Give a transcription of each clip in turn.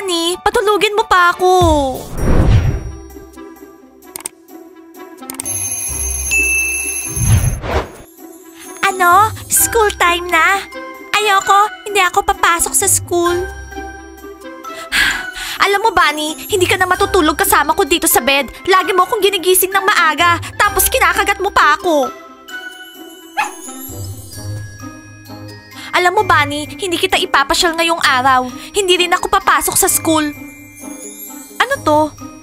Bunny, patulugin mo pa ako. Ano? School time na? Ayoko, hindi ako papasok sa school. Alam mo, Bunny, hindi ka na matutulog kasama ko dito sa bed. Lagi mo akong ginigising ng maaga, tapos kinakagat mo pa ako. Alam mo, Bunny, hindi kita ipapasyal ngayong araw. Hindi rin ako papasok sa school. Ano to?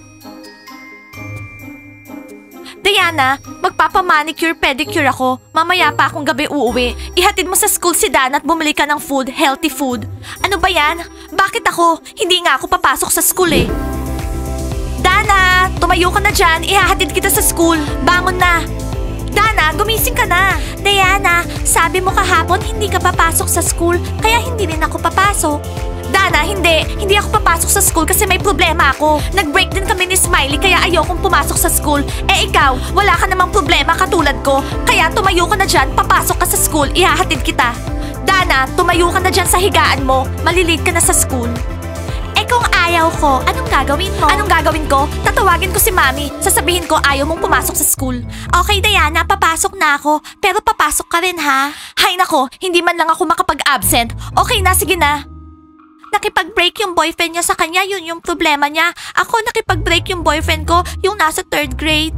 Diana, magpapamanicure, pedicure ako. Mamaya pa akong gabi uuwi. Ihatid mo sa school si Dan at bumili ka ng food, healthy food. Ano ba yan? Bakit ako? Hindi nga ako papasok sa school eh. Dana, tumayo ka na dyan. Ihahatid kita sa school. Bangon na. Dana, gumising ka na. Diana, sabi mo kahapon hindi ka papasok sa school, kaya hindi rin ako papasok. Dana, hindi. Hindi ako papasok sa school kasi may problema ako. Nag-break din kami ni Smiley kaya ayokong pumasok sa school. Eh ikaw, wala ka namang problema katulad ko. Kaya tumayo ka na dyan, papasok ka sa school, ihahatid kita. Dana, tumayo ka na dyan sa higaan mo. Malilate ka na sa school. Eh kung ayaw ko, anong gagawin mo? Anong gagawin ko? Tatawagin ko si Mami. Sasabihin ko ayaw mong pumasok sa school. Okay, Diana, papasok na ako. Pero papasok ka rin, ha? Hay nako, hindi man lang ako makapag-absent. Okay na, sige na. Nakipag-break yung boyfriend niya sa kanya, yun yung problema niya. Ako nakipag-break yung boyfriend ko, yung nasa 3rd grade.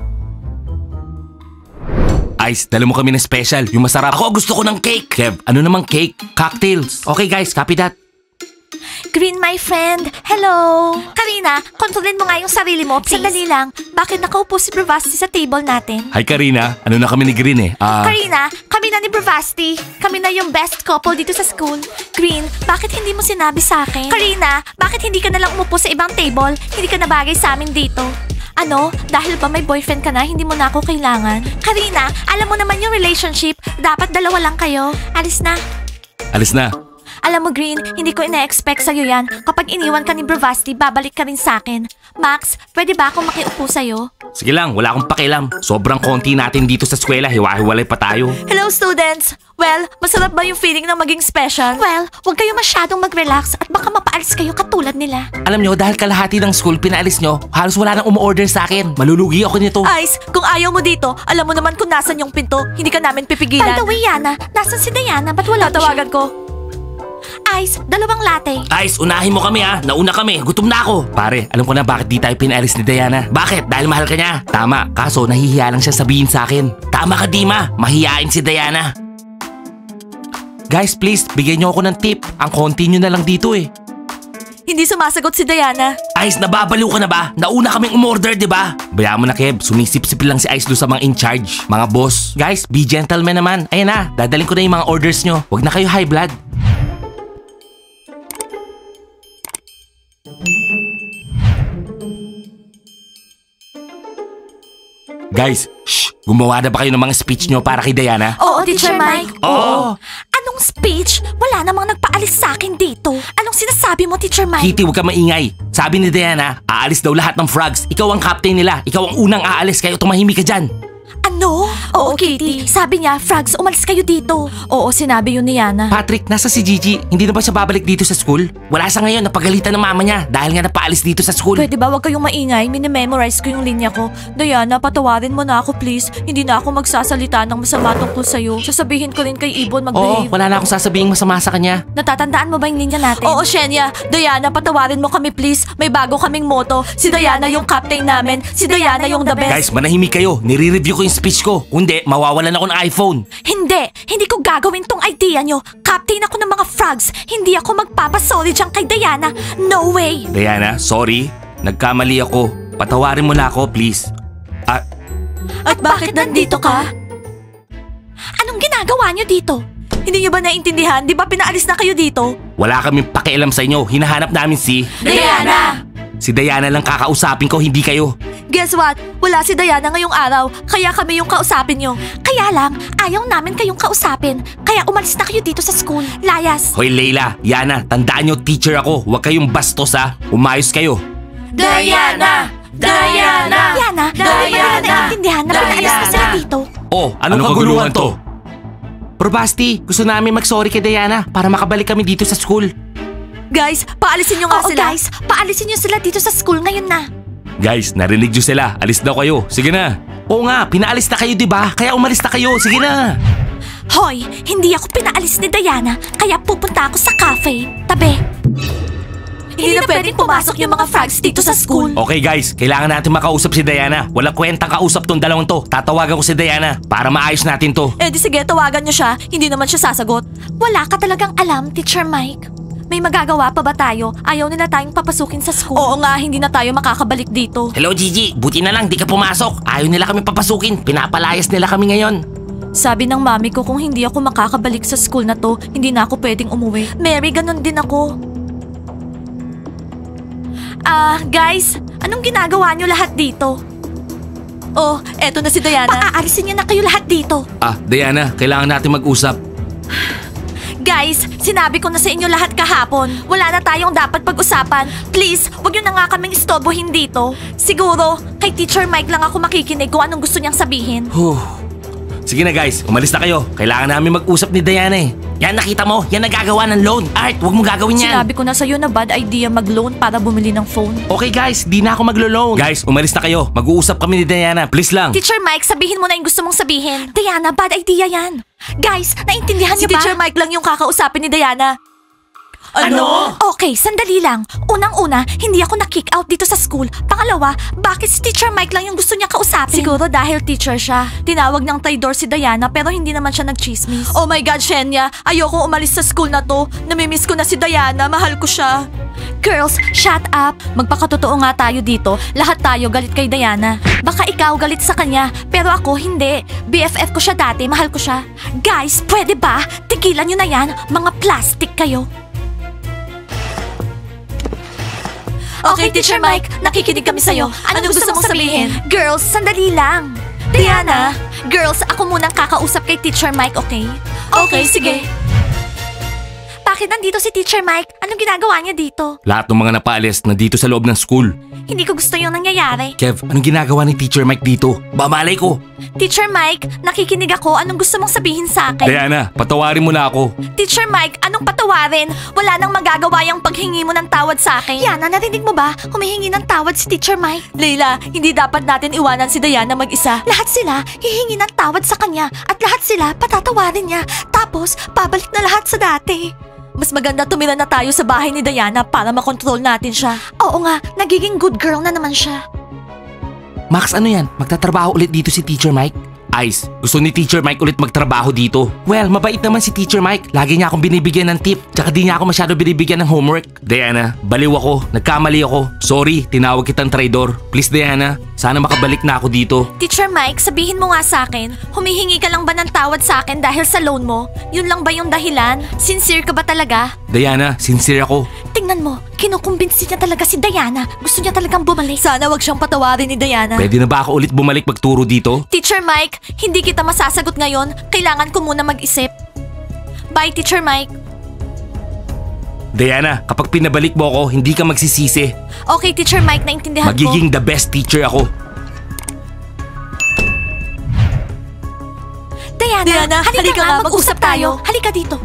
Ice, dala mo kami ng special, yung masarap. Ako gusto ko ng cake. Kev, ano namang cake? Cocktails. Okay guys, copy that. Green, my friend. Hello. Karina, kontrolin mo nga yung sarili mo, please. Sandali lang. Bakit nakaupo si Bravasti sa table natin? Hi Karina, ano na kami ni Green eh? Karina, kami na ni Bravasti. Kami na yung best couple dito sa school. Green, bakit hindi mo sinabi sa akin? Karina, bakit hindi ka nalang umupo sa ibang table? Hindi ka na bagay sa amin dito. Ano? Dahil ba may boyfriend ka na, hindi mo na ako kailangan? Karina, alam mo naman yung relationship. Dapat dalawa lang kayo. Alis na. Alis na. Alam mo, Green, hindi ko ina-expect sa'yo yan. Kapag iniwan ka ni Bravasti, babalik ka rin sa'kin. Max, pwede ba akong makiupo sa'yo? Sige lang, wala akong pakialam. Sobrang konti natin dito sa eskwela, hiwa-hiwalay pa tayo. Hello, students! Well, masarap ba yung feeling na maging special? Well, huwag kayo masyadong mag-relax at baka mapaalis kayo katulad nila. Alam nyo, dahil kalahati ng school pinaalis nyo, halos wala nang umu-order sa akin. Malulugi ako nito. Ice, kung ayaw mo dito, alam mo naman kung nasan yung pinto. Hindi ka namin pipigilan. By the way, Yana, nasan si Diana? Ba't wala tawagan ko? Ice, 2 latte. Ice, unahin mo kami ha. Nauna kami. Gutom na ako. Pare, alam ko na bakit di tayo pinalis ni Diana. Bakit? Dahil mahal ka niya. Tama, kaso nahihiya lang siya sabihin sa akin. Tama ka, Dima. Mahihain si Diana. Guys, please, bigyan niyo ako ng tip. Ang konti niyo na lang dito eh. Hindi sumasagot si Diana. Ice, nababaliw ka na ba? Nauna kaming umorder, di ba? Bayaan mo na, Kev. Sumisip-sip lang si Ice do sa mga in charge. Mga boss. Guys, be gentlemen naman. Ayan na, dadalhin ko na yung mga orders nyo. Huwag na kayo high blood. Guys, shh! Gumawa na ba kayo ng mga speech nyo para kay Diana? Oo, Teacher Mike. Oo. Anong speech? Wala namang nagpaalis sa akin dito. Anong sinasabi mo, Teacher Mike? Kitty, huwag ka maingay. Sabi ni Diana, aalis daw lahat ng frogs. Ikaw ang captain nila. Ikaw ang unang aalis, kaya tumahimik ka dyan. Ano? Oo, Kitty. Sabi niya, frogs, umalis kayo dito. Oo, sinabi yun ni Yana. Patrick, nasa si Gigi. Hindi na ba siya babalik dito sa school? Wala sa ngayon, napagalitan ng mama niya dahil nga napaalis dito sa school. Pwede ba wag kayong maingay? Minimemorize ko yung linya ko. Diana, patawarin mo na ako please. Hindi na ako magsasalita ng masama tungkol sa'yo. Sasabihin ko rin kay Ibon Oo, mag-behave. wala na akong sasabihing masama sa kanya. Natatandaan mo ba yung linya natin? Oo, Shenya. Diana, patawarin mo kami please. May bago kaming motto. Si Diana yung captain namin. Si Diana yung the best. Guys, manahimik kayo. Nire-review ko yung speech ko. Kundi, mawawalan ako ng iPhone. Hindi ko gagawin tong idea nyo. Captain ako ng mga frogs. Hindi ako magpapasorry dyan kay Diana. No way! Diana, sorry. Nagkamali ako. Patawarin mo na ako, please. At bakit nandito ka? Anong ginagawa nyo dito? Hindi nyo ba naiintindihan? Di ba pinaalis na kayo dito? Wala kaming pakialam sa inyo. Hinahanap namin si... Diana! Si Diana lang kakausapin ko, hindi kayo. Guess what? Wala si Diana ngayong araw, kaya kami yung kausapin nyo. Kaya lang, ayaw namin kayong kausapin. Kaya umalis na kayo dito sa school. Layas! Hoy Leila, Yana, tandaan nyo teacher ako. Huwag kayong bastos ha. Umayos kayo. Diana! Diana! Yana, hindi ba nila naiintindihan na pinaalis na sila dito? Oh, anong kaguluhan to? Bro Basti, gusto namin mag-sorry kay Diana para makabalik kami dito sa school. Guys, paalisin nyo nga sila. Guys, paalisin nyo sila dito sa school ngayon na. Guys, narinig nyo sila. Alis daw kayo. Sige na. Oo nga, pinaalis na kayo, di ba? Kaya umalis na kayo. Sige na. Hoy, hindi ako pinaalis ni Diana, kaya pupunta ako sa cafe. Tabi. Hindi na pwedeng pumasok yung mga frogs dito sa school. Okay guys, kailangan natin makausap si Diana. Walang kwentang kausap tong dalawang to. Tatawagan ko si Diana para maayos natin to. Eh di sige, tawagan nyo siya. Hindi naman siya sasagot. Wala ka talagang alam, Teacher Mike. May magagawa pa ba tayo? Ayaw nila tayong papasukin sa school. Oo nga, hindi na tayo makakabalik dito. Hello Gigi, buti na lang di ka pumasok. Ayaw nila kami papasukin. Pinapalayas nila kami ngayon. Sabi ng mami ko kung hindi ako makakabalik sa school na to, hindi na ako pwedeng umuwi. Mary, ganun din ako. Guys, anong ginagawa nyo lahat dito? Oh, eto na si Diana. Paaalisin niyo na kayo lahat dito. Diana, kailangan natin mag-usap. Guys, sinabi ko na sa inyo lahat kahapon. Wala na tayong dapat pag-usapan. Please, wag nyo na nga kaming istorbohin dito. Siguro, kay Teacher Mike lang ako makikinig kung anong gusto niyang sabihin. Sige na guys, umalis na kayo. Kailangan namin mag-usap ni Diana eh. Yan, nakita mo, yan nagagawa ng loan. Art, huwag mo gagawin yan. Sinabi ko na sa'yo na bad idea mag-loan para bumili ng phone. Okay guys, di na ako maglo-loan. Guys, umalis na kayo. Mag-uusap kami ni Diana. Please lang. Teacher Mike, sabihin mo na yung gusto mong sabihin. Diana, bad idea yan. Guys, naintindihan niyo ba? Si Teacher Mike lang yung kakausapin ni Diana. Ano? Okay, sandali lang. Unang-una, hindi ako na-kick out dito sa school. Pangalawa, bakit si Teacher Mike lang yung gusto niya kausapin? Siguro dahil teacher siya. Tinawag ng traidor si Diana pero hindi naman siya nag-chismis. Oh my God, Shenya. Ayokong umalis sa school na to. Namimiss ko na si Diana. Mahal ko siya. Girls, shut up. Magpakatotoo nga tayo dito. Lahat tayo galit kay Diana. Baka ikaw galit sa kanya, pero ako hindi. BFF ko siya dati, mahal ko siya. Guys, pwede ba? Tigilan nyo na yan. Mga plastic kayo. Okay, Teacher Mike, nakikinig kami sa'yo. Anong gusto mong sabihin? Girls, sandali lang. Diana, girls, ako munang kakausap kay Teacher Mike, okay? Okay, sige. Bakit nandito si Teacher Mike? Anong ginagawa niya dito? Lahat ng mga napaalis nandito sa loob ng school. Hindi ko gusto yung nangyayari. Kev, anong ginagawa ni Teacher Mike dito? Babalay ko. Teacher Mike, nakikinig ako. Anong gusto mong sabihin sa akin? Diana, patawarin mo na ako. Teacher Mike, anong patawarin? Wala nang magagawa yung paghingi mo ng tawad sa akin. Yana, narinig mo ba? Humihingi ng tawad si Teacher Mike. Leila, hindi dapat natin iwanan si Diana mag-isa. Lahat sila hihingi ng tawad sa kanya at lahat sila patatawarin niya. Tapos, pabalik na lahat sa dati. Mas maganda tumira na tayo sa bahay ni Diana para makontrol natin siya. Oo nga, nagiging good girl na naman siya. Max, ano yan? Magtatrabaho ulit dito si Teacher Mike? Ice, gusto ni Teacher Mike ulit magtrabaho dito. Well, mabait naman si Teacher Mike. Lagi niya akong binibigyan ng tip. Tsaka di niya ako masyado binibigyan ng homework. Diana, baliw ako. Nagkamali ako. Sorry, tinawag kitang traidor. Please Diana, sana makabalik na ako dito. Teacher Mike, sabihin mo nga sa akin, humihingi ka lang ba ng tawad sa akin dahil sa loan mo? Yun lang ba yung dahilan? Sincere ka ba talaga? Diana, sincere ako. Tingnan mo, kinukumbinsi niya talaga si Diana. Gusto niya talagang bumalik. Sana wag siyang patawarin ni Diana. Pwede na ba ako ulit bumalik magturo dito? Teacher Mike, hindi kita masasagot ngayon. Kailangan ko muna mag-isip. Bye, Teacher Mike. Diana, kapag pinabalik mo ako, hindi ka magsisisi. Okay, Teacher Mike, naintindihan ko. Magiging the best teacher ako. Diana, halika nga, mag-usap tayo. Halika dito.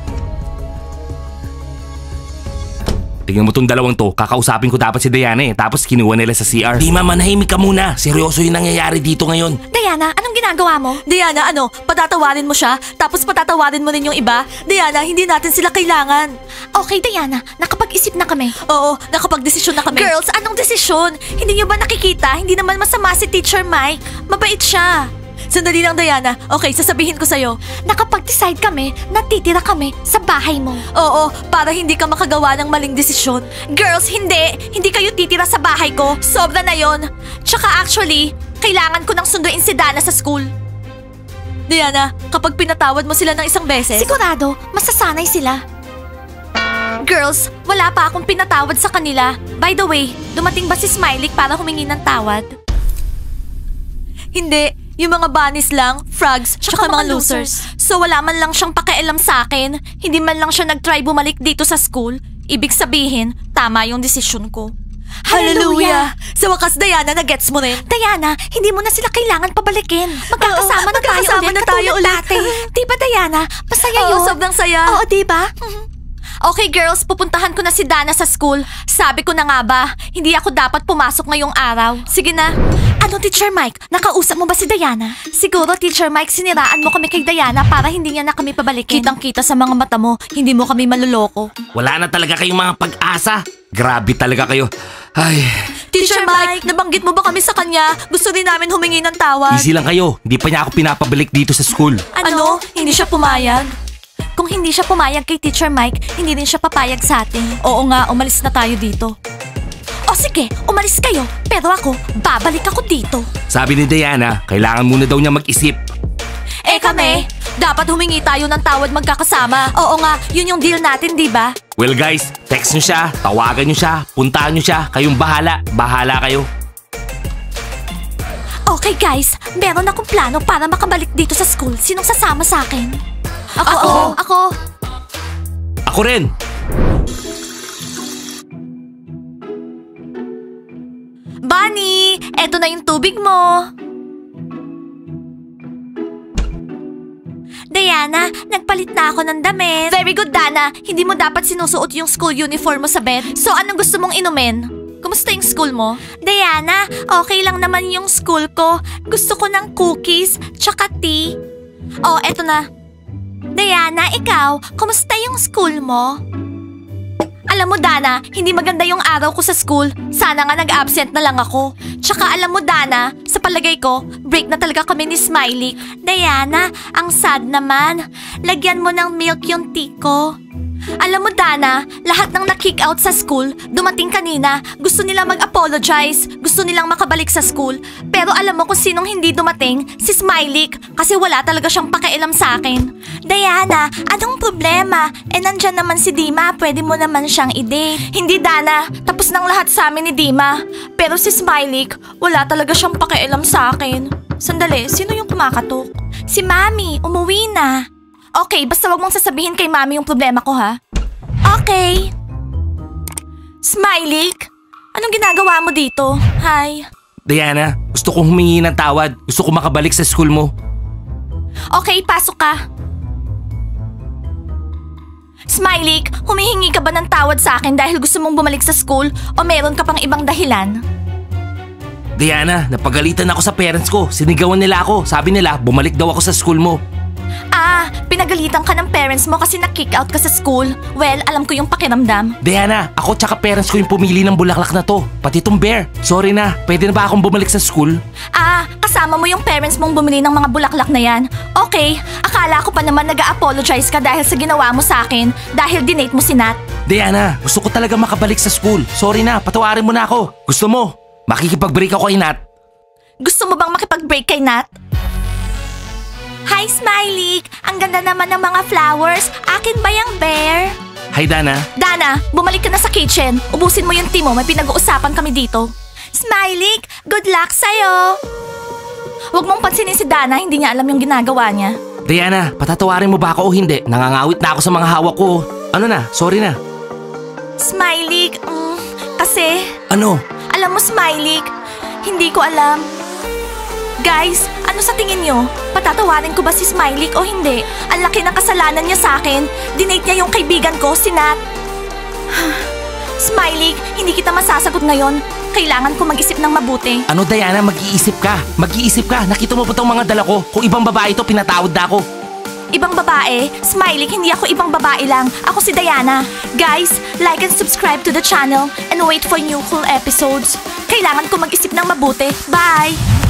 Tingnan mo tong dalawang to, kakausapin ko dapat si Diana eh, tapos kinuha nila sa CR. Di ma, manahimik ka muna. Seryoso yung nangyayari dito ngayon. Diana, anong ginagawa mo? Diana, ano? Patatawarin mo siya, tapos patatawarin mo rin yung iba? Diana, hindi natin sila kailangan. Okay, Diana, nakapag-isip na kami. Oo, nakapag-desisyon na kami. Girls, anong desisyon? Hindi niyo ba nakikita? Hindi naman masama si Teacher Mike. Mabait siya. Sandali lang, Diana. Okay, sasabihin ko sa'yo. Nakapag-decide kami, natitira kami sa bahay mo. Oo, para hindi ka makagawa ng maling desisyon. Girls, hindi. Hindi kayo titira sa bahay ko. Sobra na yon. Tsaka actually, kailangan ko nang sunduin si Dana sa school. Diana, kapag pinatawad mo sila ng isang beses... Sigurado, masasanay sila. Girls, wala pa akong pinatawad sa kanila. By the way, dumating ba si Smiley para humingi ng tawad? Hindi. Yung mga bunnies lang, frogs, tsaka mga losers. So wala man lang siyang pakialam sa akin. Hindi man lang siya nag-try bumalik dito sa school. Ibig sabihin, tama yung desisyon ko. Hallelujah! Sa wakas, Diana, na-gets mo rin. Diana, hindi mo na sila kailangan pabalikin. Magkakasama na tayo ulit. Diba, Diana? Masaya yun. Oo, sobrang saya. Oo, diba? Okay girls, pupuntahan ko na si Dana sa school. Sabi ko na nga ba, hindi ako dapat pumasok ngayong araw. Sige na. Ano, Teacher Mike? Nakausap mo ba si Diana? Siguro, Teacher Mike, siniraan mo kami kay Diana para hindi niya na kami pabalikin. Kitang-kita sa mga mata mo, hindi mo kami maluloko. Wala na talaga kayong mga pag-asa. Grabe talaga kayo. Ay, Teacher Mike, nabanggit mo ba kami sa kanya? Gusto din namin humingi ng tawad. easy lang kayo. Hindi pa niya ako pinapabalik dito sa school. Ano? Hindi siya pumayag? Kung hindi siya pumayag kay Teacher Mike, hindi rin siya papayag sa atin. Oo nga, umalis na tayo dito. O sige, umalis kayo. Pero ako, babalik ako dito. Sabi ni Diana, kailangan muna daw niya mag-isip. Eh kami, dapat humingi tayo ng tawad magkakasama. Oo nga, yun yung deal natin, di ba? Well guys, text nyo siya, tawagan nyo siya, puntaan nyo siya, kayong bahala. Bahala kayo. Okay guys, meron akong plano para makabalik dito sa school. Sinong sasama sa akin? Ako. Ako rin. Bunny, eto na yung tubig mo. Diana, nagpalit na ako ng damit. Very good, Dana. Hindi mo dapat sinusuot yung school uniform mo sa bed. So, anong gusto mong inumin? Kumusta yung school mo? Diana, okay lang naman yung school ko. Gusto ko ng cookies, tsaka tea. Oh, eto na. Diana, ikaw, kumusta yung school mo? Alam mo, Dana, hindi maganda yung araw ko sa school. Sana nga nag-absent na lang ako. Tsaka alam mo, Dana, sa palagay ko, break na talaga kami ni Smiley. Diana, ang sad naman. Lagyan mo ng milk yung tea ko. Alam mo, Dana, lahat ng na-kick out sa school, dumating kanina, gusto nilang mag-apologize, gusto nilang makabalik sa school. Pero alam mo kung sinong hindi dumating? Si Smiley, kasi wala talaga siyang pakialam sa akin. Diana, anong problema? Nandyan naman si Dima, pwede mo naman siyang i-date. Hindi, Dana, tapos ng lahat sa amin ni Dima. Pero si Smiley, wala talaga siyang pakialam sa akin. Sandali, sino yung kumakatok? Si Mami, umuwi na. Okay, basta wag mong sasabihin kay Mami yung problema ko, ha? Okay. Smiley, anong ginagawa mo dito? Hi. Diana, gusto kong humingi ng tawad. Gusto ko makabalik sa school mo. Okay, pasok ka. Smiley, humihingi ka ba ng tawad sa akin dahil gusto mong bumalik sa school o meron ka pang ibang dahilan? Diana, napagalitan ako sa parents ko. Sinigawan nila ako. Sabi nila, bumalik daw ako sa school mo. Pinagalitan ka ng parents mo kasi na-kick out ka sa school. Well, alam ko yung pakiramdam. Diana, ako tsaka parents ko yung pumili ng bulaklak na to. Pati tong bear. Sorry na, pwede na ba akong bumalik sa school? Kasama mo yung parents mong bumili ng mga bulaklak na yan. Okay, akala ko pa naman nag-a-apologize ka dahil sa ginawa mo sa akin. Dahil dinate mo si Nat. Diana, gusto ko talaga makabalik sa school. Sorry na, patawarin mo na ako. Gusto mo? Makikipag-break ako kay Nat. Gusto mo bang makipag-break kay Nat? Hi, Smiley! Ang ganda naman ng mga flowers. Akin ba yung bear? Hi, Dana. Dana, bumalik ka na sa kitchen. Ubusin mo yung tea mo. May pinag-uusapan kami dito. Smiley, good luck sa'yo! Huwag mong pansinin si Dana. Hindi niya alam yung ginagawa niya. Diana, patatawarin mo ba ako o hindi? Nangangawit na ako sa mga hawak ko. Ano na? Sorry na. Smiley, kasi... Ano? Alam mo, Smiley, hindi ko alam. Guys, ano sa tingin nyo? Patatawarin ko ba si Smiley o hindi? Ang laki ng kasalanan niya sa akin. Dinate niya yung kaibigan ko, si Nat. Smiley, hindi kita masasagot ngayon. Kailangan ko mag-isip ng mabuti. Ano, Diana? Mag-iisip ka. Mag-iisip ka. Nakita mo ba itong mga dala ko? Kung ibang babae ito, pinatawad na ako. Ibang babae? Smiley, hindi ako ibang babae lang. Ako si Diana. Guys, like and subscribe to the channel and wait for new cool episodes. Kailangan ko mag-isip ng mabuti. Bye!